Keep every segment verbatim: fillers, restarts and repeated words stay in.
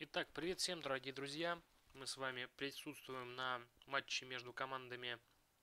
Итак, привет всем, дорогие друзья! Мы с вами присутствуем на матче между командами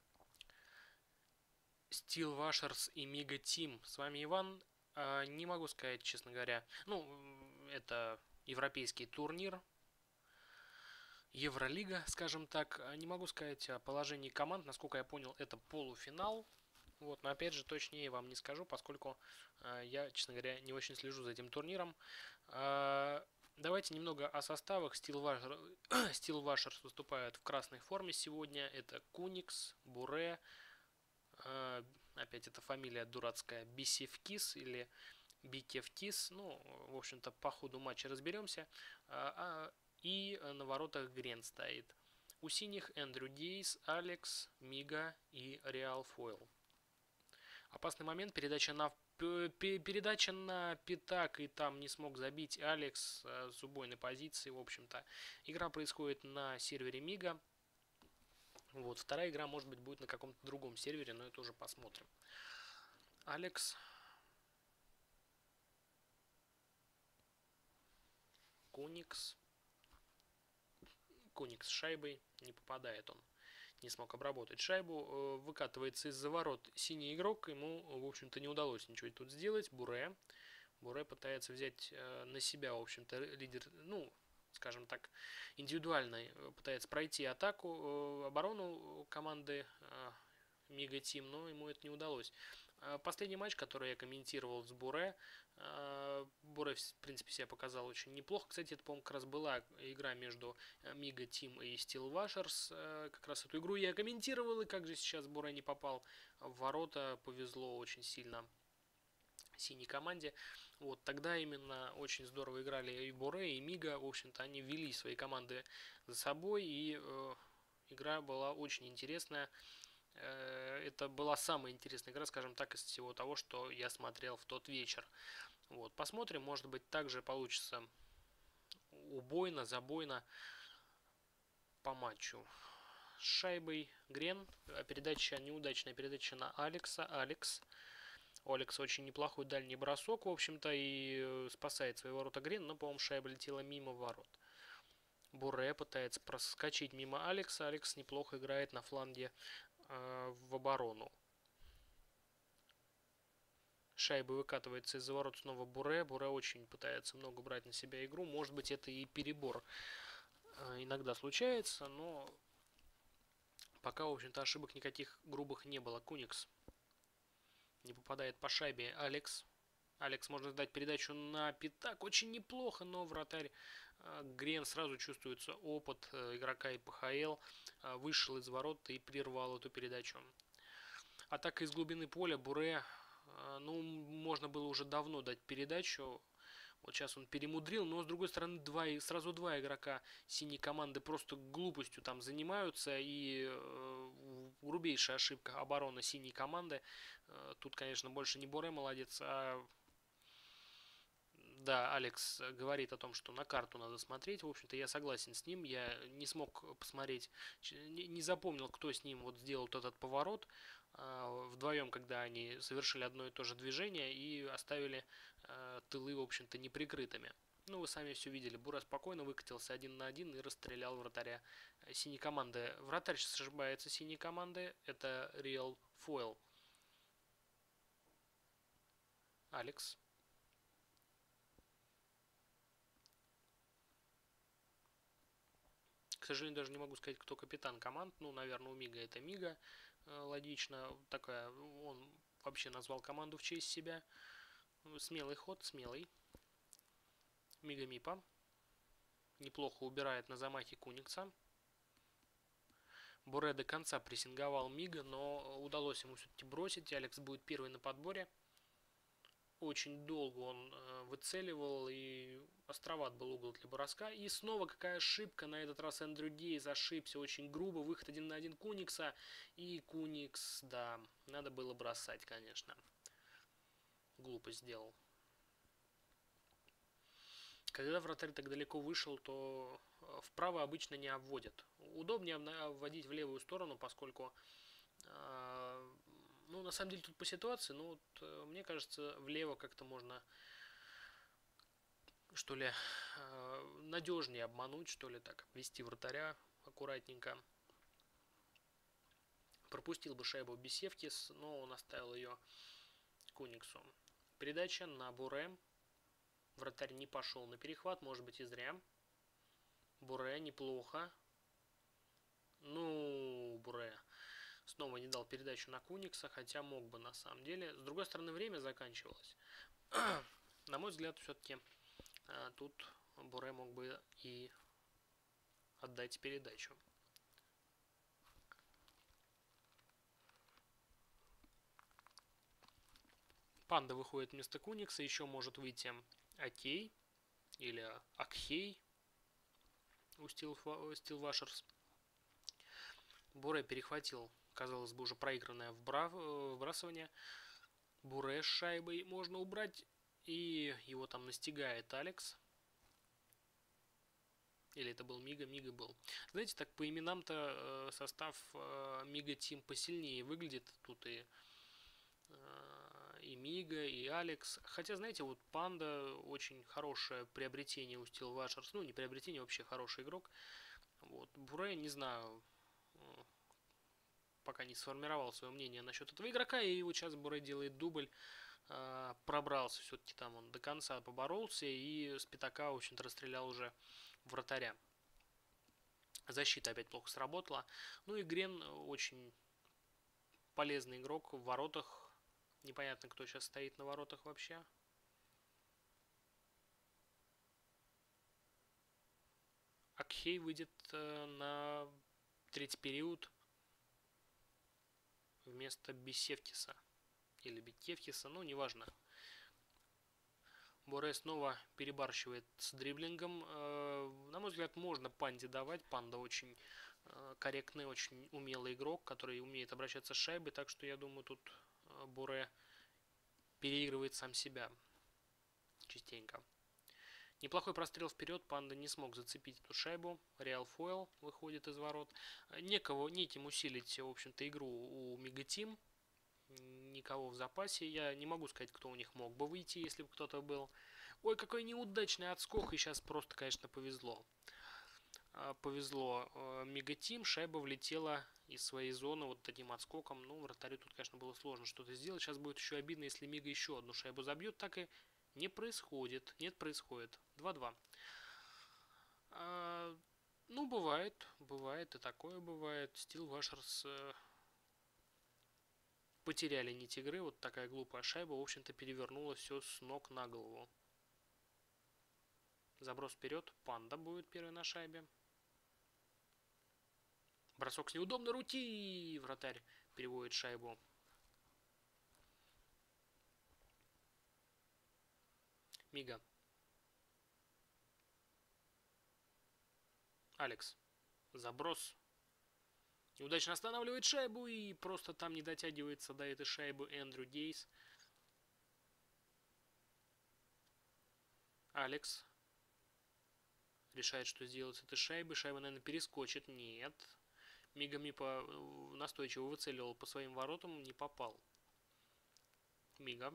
Steel Washers и Mega Team. С вами Иван. А, Не могу сказать, честно говоря, ну, это европейский турнир, Евролига, скажем так. А Не могу сказать о положении команд. Насколько я понял, это полуфинал. Вот, но опять же, точнее вам не скажу, поскольку э, я, честно говоря, не очень слежу за этим турниром. Э, давайте немного о составах. Steel Washers, Steel Washers выступают в красной форме сегодня. Это Куникс, Буре, э, опять эта фамилия дурацкая, Бисевкис или Бикевкис. Ну, в общем-то, по ходу матча разберемся. А, а, и на воротах Грен стоит. У синих Эндрю Дейс, Алекс, Мига и Реал Фойл. Опасный момент, передача на передача на пятак, и там не смог забить Алекс с убойной позиции, в общем-то. Игра происходит на сервере Мига. Вот, вторая игра, может быть, будет на каком-то другом сервере, но это уже посмотрим. Алекс. Куникс. Куникс с шайбой, не попадает он. Не смог обработать шайбу, выкатывается из-за ворот синий игрок, ему, в общем-то, не удалось ничего тут сделать. Буре. Буре пытается взять на себя, в общем-то, лидер, ну, скажем так, индивидуально пытается пройти атаку, оборону команды Мега Тим, но ему это не удалось. Последний матч, который я комментировал с Буре, Буре, в принципе, себя показал очень неплохо. Кстати, это, по-моему, как раз была игра между Мега Тим и Steel Washers. Как раз эту игру я комментировал, и как же сейчас Буре не попал в ворота, повезло очень сильно синей команде. Вот тогда именно очень здорово играли и Буре, и Мига. В общем-то, они вели свои команды за собой, и э, игра была очень интересная. Это была самая интересная игра, скажем так, из всего того, что я смотрел в тот вечер. Вот, посмотрим, может быть, также получится убойно, забойно по матчу. С шайбой Грен, передача, неудачная передача на Алекса. Алекс. У Алекса очень неплохой дальний бросок, в общем-то, и спасает свои ворота Грен, но, по-моему, шайба летела мимо ворот. Буре пытается проскочить мимо Алекса. Алекс неплохо играет на фланге э, в оборону. Шайба выкатывается из-за ворот снова Буре. Буре очень пытается много брать на себя игру. Может быть, это и перебор э, иногда случается, но пока, в общем-то, ошибок никаких грубых не было. Куникс не попадает по шайбе. Алекс. Алекс можно сдать передачу на пятак. Очень неплохо, но вратарь э, Грен сразу чувствуется опыт э, игрока и ПХЛ. Э, вышел из ворот и прервал эту передачу. Атака из глубины поля. Буре. Э, ну, можно было уже давно дать передачу. Вот сейчас он перемудрил, но с другой стороны два, сразу два игрока синей команды просто глупостью там занимаются, и э, грубейшая ошибка обороны синей команды. Э, тут, конечно, больше не Буре молодец, а да, Алекс говорит о том, что на карту надо смотреть. В общем-то, я согласен с ним. Я не смог посмотреть, не запомнил, кто с ним вот сделал этот поворот. Вдвоем, когда они совершили одно и то же движение и оставили тылы, в общем-то, неприкрытыми. Ну, вы сами все видели. Бура спокойно выкатился один на один и расстрелял вратаря синей команды. Вратарь сейчас ошибается синей команды. Это Real Foil. Алекс. К сожалению, даже не могу сказать, кто капитан команд. Ну, наверное, у Мига это Мига. Логично. Такая, он вообще назвал команду в честь себя. Смелый ход, смелый. Мига Мипа. Неплохо убирает на замахе Куникса. Буре до конца прессинговал Мига, но удалось ему все-таки бросить. Алекс будет первый на подборе. Очень долго он э, выцеливал, и островат был угол для броска. И снова какая ошибка. На этот раз Эндрю Дейс ошибся очень грубо. Выход один на один Куникса. И Куникс, да, надо было бросать, конечно. Глупо сделал. Когда вратарь так далеко вышел, то вправо обычно не обводят. Удобнее обводить в левую сторону, поскольку... Э, Ну, на самом деле, тут по ситуации, но вот, мне кажется, влево как-то можно что ли, надежнее обмануть, что ли, так, обвести вратаря аккуратненько. Пропустил бы шайбу Бисевкис, но он оставил ее Куниксу. Передача на Буре. Вратарь не пошел на перехват, может быть и зря. Буре неплохо. Ну, Буре снова не дал передачу на Куникса, хотя мог бы на самом деле. С другой стороны, время заканчивалось. На мой взгляд, все-таки тут Буре мог бы и отдать передачу. Панда выходит вместо Куникса, еще может выйти Окей или Акхей у Стилвашерс. Буре перехватил, казалось бы, уже проигранное вбрасывание. Буре с шайбой можно убрать, и его там настигает Алекс. Или это был Мига? Мига был. Знаете, так по именам-то состав Мига Тим посильнее выглядит. Тут и и Мига, и Алекс. Хотя, знаете, вот Панда очень хорошее приобретение у Стилвашерс. Ну, не приобретение, вообще хороший игрок. Вот. Буре, не знаю, пока не сформировал свое мнение насчет этого игрока. И вот сейчас Буре делает дубль. Пробрался все-таки там, он до конца поборолся. И с пятака, в общем-то, расстрелял уже вратаря. Защита опять плохо сработала. Ну и Грен очень полезный игрок в воротах. Непонятно, кто сейчас стоит на воротах вообще. Акхей выйдет э, на третий период вместо Бисевкиса. Или Битевкиса, ну, неважно. Буре снова перебарщивает с дриблингом. Э, на мой взгляд, можно Панде давать. Панда очень э, корректный, очень умелый игрок, который умеет обращаться с шайбой. Так что, я думаю, тут э, Буре переигрывает сам себя частенько. Неплохой прострел вперед, Панда не смог зацепить эту шайбу. Реал Фойл выходит из ворот. Некого, неким усилить, в общем-то, игру у Мегатим. Никого в запасе. Я не могу сказать, кто у них мог бы выйти, если бы кто-то был. Ой, какой неудачный отскок, и сейчас просто, конечно, повезло. Повезло Мегатим, шайба влетела из своей зоны вот таким отскоком. Ну, вратарю тут, конечно, было сложно что-то сделать. Сейчас будет еще обидно, если Мига еще одну шайбу забьет. Так и не происходит. Нет, происходит. два-два. А, ну, бывает. Бывает и такое бывает. Стилвашерс э, потеряли нить игры. Вот такая глупая шайба, в общем-то, перевернула все с ног на голову. Заброс вперед. Панда будет первый на шайбе. Бросок с неудобной руки. Вратарь переводит шайбу. Мига. Алекс. Заброс. Неудачно останавливает шайбу и просто там не дотягивается до этой шайбы Эндрю Гейс. Алекс решает, что сделать с этой шайбой. Шайба, наверное, перескочит. Нет. Мига Мипа настойчиво выцеливал по своим воротам, не попал. Мига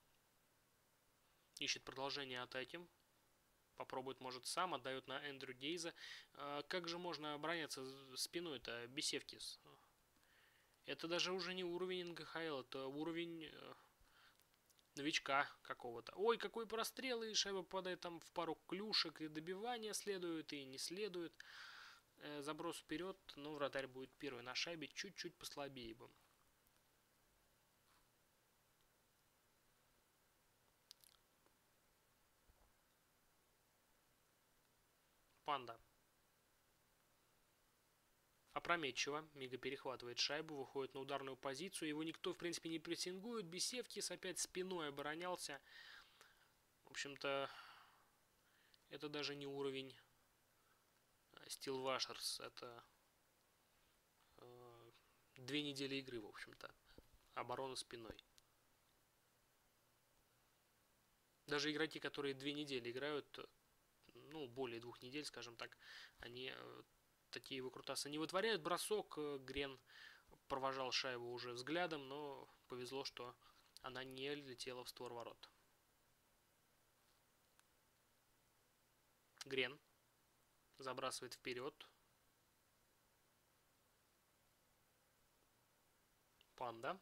ищет продолжение атаки. Попробует, может, сам, отдает на Эндрю Гейза. А как же можно обороняться спиной-то Бисевкис? Это даже уже не уровень эн гэ ха эл, это уровень э, новичка какого-то. Ой, какой прострел, и шайба попадает там в пару клюшек, и добивания следует, и не следует. Э, заброс вперед, но вратарь будет первый на шайбе, чуть-чуть послабее бы. Панда. Опрометчиво. Мига перехватывает шайбу, выходит на ударную позицию. Его никто, в принципе, не прессингует. Бисевкис опять спиной оборонялся. В общем-то, это даже не уровень Стилвашерс. Это э, две недели игры, в общем-то. Оборона спиной. Даже игроки, которые две недели играют, ну, более двух недель, скажем так, они такие выкрутасы не вытворяют. Бросок. Грен провожал шайбу уже взглядом, но повезло, что она не летела в створ ворот. Грен забрасывает вперед. Панда.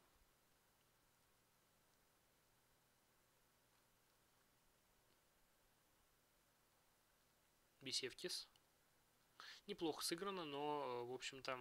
Бисевкис. Неплохо сыграно, но, в общем-то,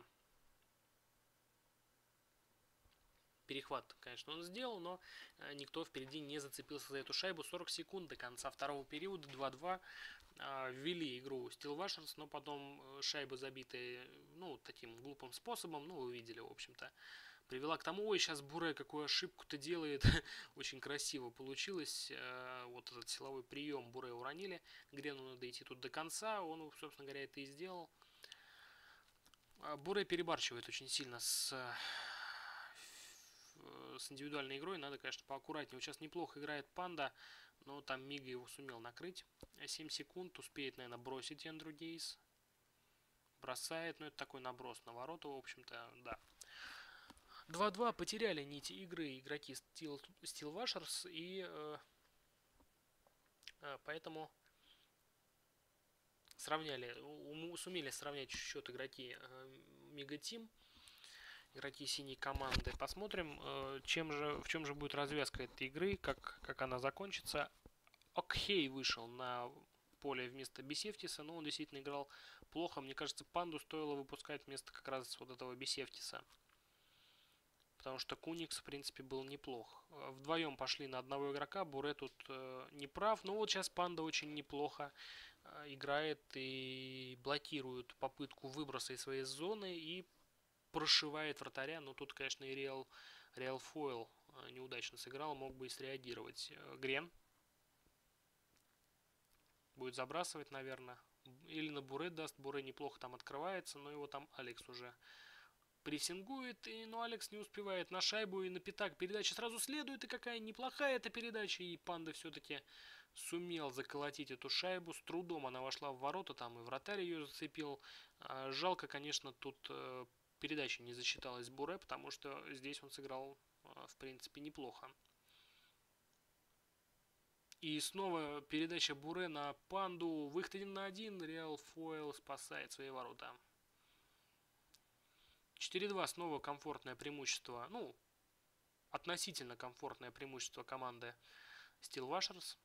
перехват, конечно, он сделал, но никто впереди не зацепился за эту шайбу. сорок секунд до конца второго периода, два-два. Ввели игру Steelwashers, но потом шайбы, забитые, ну, таким глупым способом, ну, вы видели, в общем-то, привела к тому, ой, сейчас Буре какую ошибку-то делает. Очень красиво получилось. Вот этот силовой прием Буре уронили. Грену надо идти тут до конца. Он, собственно говоря, это и сделал. Буре перебарщивает очень сильно с, с индивидуальной игрой. Надо, конечно, поаккуратнее. Вот сейчас неплохо играет Панда, но там Мига его сумел накрыть. семь секунд. Успеет, наверное, бросить Эндрю Гейс. Бросает, но это такой наброс на ворота, в общем-то, да. два-два, потеряли нить игры игроки Steel, Steelwashers, и э, э, поэтому сравняли, у, сумели сравнять счет игроки э, Mega Team, игроки синей команды. Посмотрим, э, чем же, в чем же будет развязка этой игры, как, как она закончится. Окхей вышел на поле вместо Бисевтиса, но он действительно играл плохо. Мне кажется, Панду стоило выпускать вместо как раз вот этого Бисевтиса. Потому что Куникс, в принципе, был неплох. Вдвоем пошли на одного игрока. Буре тут э, не прав. Но вот сейчас Панда очень неплохо э, играет и блокирует попытку выброса из своей зоны и прошивает вратаря. Но тут, конечно, и Реал, Реал Фойл э, неудачно сыграл. Мог бы и среагировать. Грен будет забрасывать, наверное. Или на Буре даст. Буре неплохо там открывается. Но его там Алекс уже прессингует, и, но Алекс не успевает на шайбу и на пятак. Передача сразу следует, и какая неплохая эта передача. И Панда все-таки сумел заколотить эту шайбу. С трудом она вошла в ворота, там и вратарь ее зацепил. Жалко, конечно, тут передача не засчиталась Буре, потому что здесь он сыграл, в принципе, неплохо. И снова передача Буре на Панду. Выход один на один. Реал Фойл спасает свои ворота. четыре-два, снова комфортное преимущество, ну, относительно комфортное преимущество команды Steelwashers.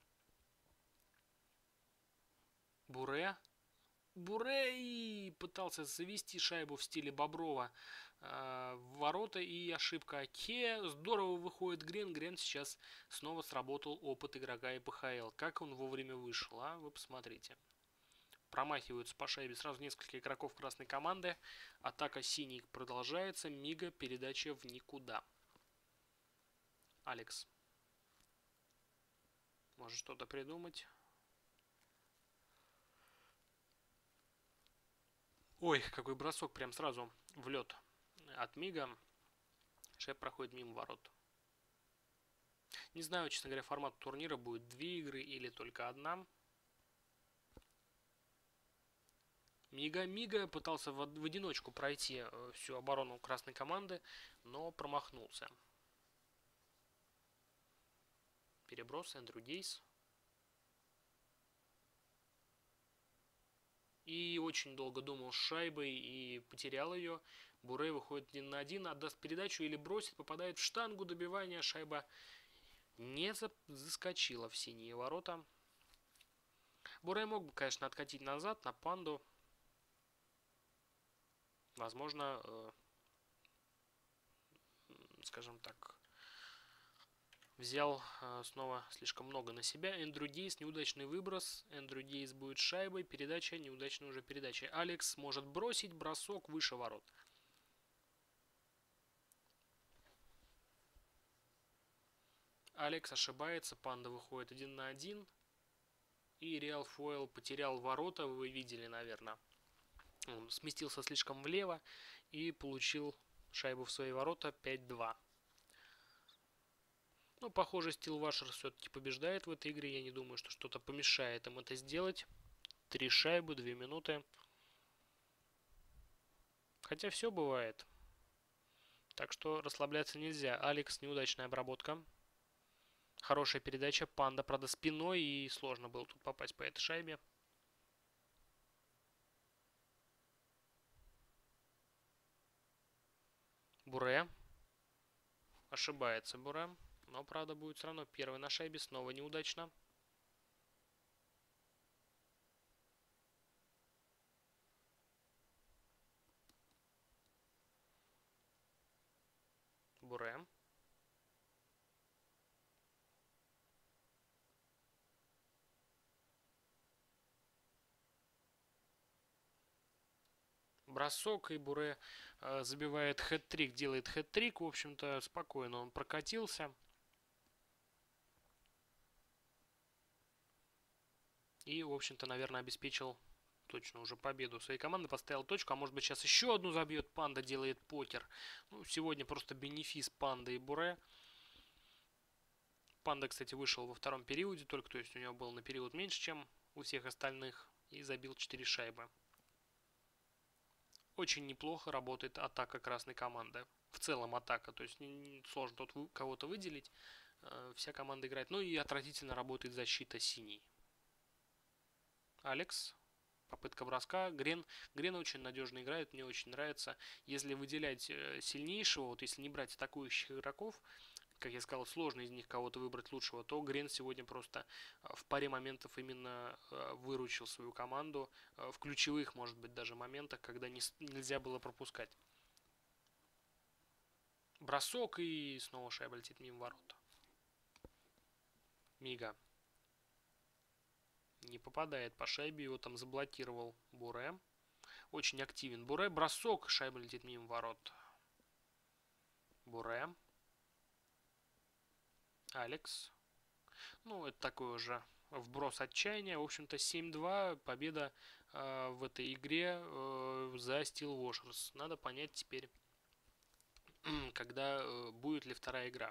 Буре. Буре и пытался завести шайбу в стиле Боброва э, в ворота, и ошибка Оке. Здорово выходит Грен. Грен сейчас снова сработал опыт игрока и пэ ха эл. Как он вовремя вышел, а? Вы посмотрите. Промахиваются по шайбе сразу несколько игроков красной команды. Атака синий продолжается. Мига, передача в никуда. Алекс. Может что-то придумать. Ой, какой бросок прям сразу в лед от Мига. Шайба проходит мимо ворот. Не знаю, честно говоря, формат турнира будет две игры или только одна. Мига-Мига пытался в, в одиночку пройти всю оборону красной команды, но промахнулся. Переброс, Эндрю Гейс. И очень долго думал с шайбой и потерял ее. Буре выходит один на один, отдаст передачу или бросит, попадает в штангу добивания. Шайба не заскочила в синие ворота. Буре мог бы, конечно, откатить назад на Панду. Возможно, э, скажем так, взял э, снова слишком много на себя. Эндрю Гейс, неудачный выброс. Эндрю Гейс будет шайбой. Передача, неудачная уже передача. Алекс может бросить, бросок выше ворот. Алекс ошибается, Панда выходит один на один. И Реал Фойл потерял ворота, вы видели, наверное. Он сместился слишком влево и получил шайбу в свои ворота. Пять-два. Ну, похоже, Steelwashers все-таки побеждает в этой игре. Я не думаю, что что-то помешает им это сделать. Три шайбы, две минуты. Хотя все бывает. Так что расслабляться нельзя. Алекс, неудачная обработка. Хорошая передача. Панда, правда, спиной. И сложно было тут попасть по этой шайбе. Буре. Ошибается Буре. Но, правда, будет все равно первый на шайбе. Снова неудачно. Буре. Бросок, и Буре э, забивает хэт-трик, делает хэт-трик. В общем-то, спокойно он прокатился. И, в общем-то, наверное, обеспечил точно уже победу своей команды. Поставил точку, а может быть сейчас еще одну забьет. Панда делает покер. Ну, сегодня просто бенефис Панды и Буре. Панда, кстати, вышел во втором периоде только, то есть у него был на период меньше, чем у всех остальных. И забил четыре шайбы. Очень неплохо работает атака красной команды. В целом атака, то есть не, не сложно тут кого-то выделить. Э, вся команда играет. Ну и отвратительно работает защита синий. Алекс. Попытка броска. Грен, Грен очень надежно играет, мне очень нравится. Если выделять э, сильнейшего, вот если не брать атакующих игроков, как я сказал, сложно из них кого-то выбрать лучшего, то Грен сегодня просто в паре моментов именно выручил свою команду, в ключевых, может быть, даже моментах, когда не, нельзя было пропускать. Бросок, и снова шайба летит мимо ворот. Мига. Не попадает по шайбе, его там заблокировал Буре. Очень активен Буре. Бросок, шайба летит мимо ворот. Буре. Алекс. Ну, это такой уже вброс отчаяния. В общем-то, семь-два. Победа э, в этой игре э, за Steel Washers. Надо понять теперь, когда э, будет ли вторая игра.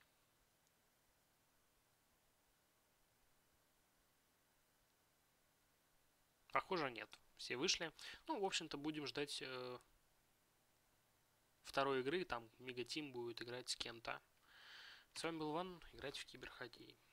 Похоже, нет. Все вышли. Ну, в общем-то, будем ждать э, второй игры. Там Мегатим будет играть с кем-то. С вами был Ван. Играть в киберхоккей.